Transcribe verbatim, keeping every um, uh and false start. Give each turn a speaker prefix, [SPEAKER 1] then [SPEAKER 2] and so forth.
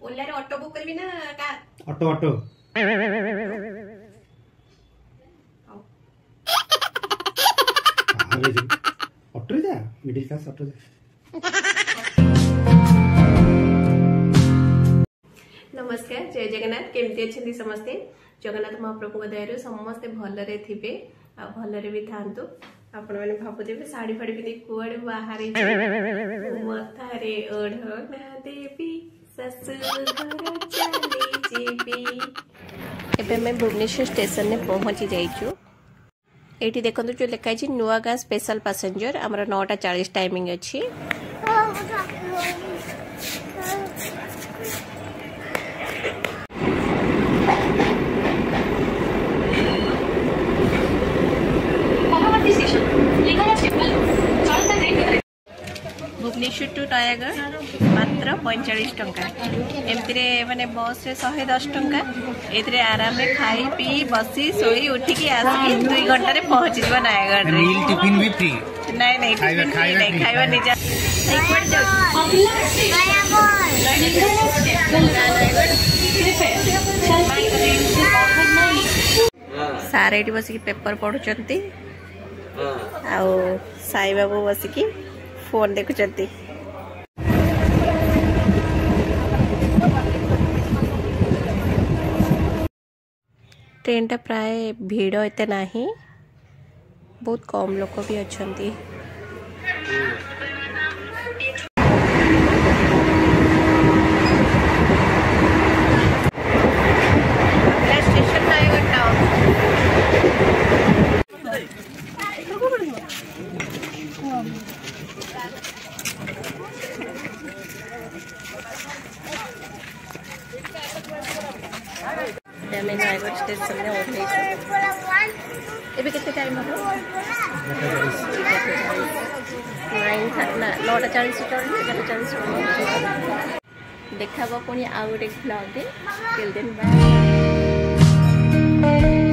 [SPEAKER 1] ओला रे auto book करबी ना कार?
[SPEAKER 2] ऑटो ऑटो ऑटो जा मिडिल क्लास ऑटो जा।
[SPEAKER 1] नमस्कार, जय जगन्नाथ। केमती अच्छे समस्ते? जगन्नाथ महाप्रभु दयारू समस्ते भलरे थिबे आ भलरे भी थांतु। आपण माने भाबुथिबे साड़ी फाड़ी पिंधि कुआडे बाहर मथारे ओढ़ना देवी ससुर घर चली जेबी। एबे मैं भुवनेश्वर स्टेशन ने पहुंची जाइछु। एठी देखंतु जो लिखा है नुआगाँ स्पेशल पैसेंजर हमरा नौटा चालीस टाइमिंग अछि। भुवनेश्वर टू नयागढ़ मात्र पैंचाश टंका। एमती माने बस रे शहे दस टंका। एथरे आराम में खाई पी बसी सोई उठिकी आसिकी दुई घंटा रे पहुंच जीवा नयागढ़ रे।
[SPEAKER 2] मील टिफिन भी फ्री? नहीं
[SPEAKER 1] नहीं टिफिन फ्री नहीं, खाइबा निजा सारे एठी बसिकी पेपर पढुचंती आउ साई बाबू बसिकी फोन देखुचंती। ट्रेन टा प्राय भीड़ एते नाही, बहुत कम लोक भी अछंती। Station Nayagarh town. मैं नयागढ़ स्टेशन में ओह्लैछु। एबे केते टाइम हो? नाइन ना नौटा चालीस चढ़ी एगारटा चालीस देखा पुणी आउ गोटे ब्लॉग। Till then bye.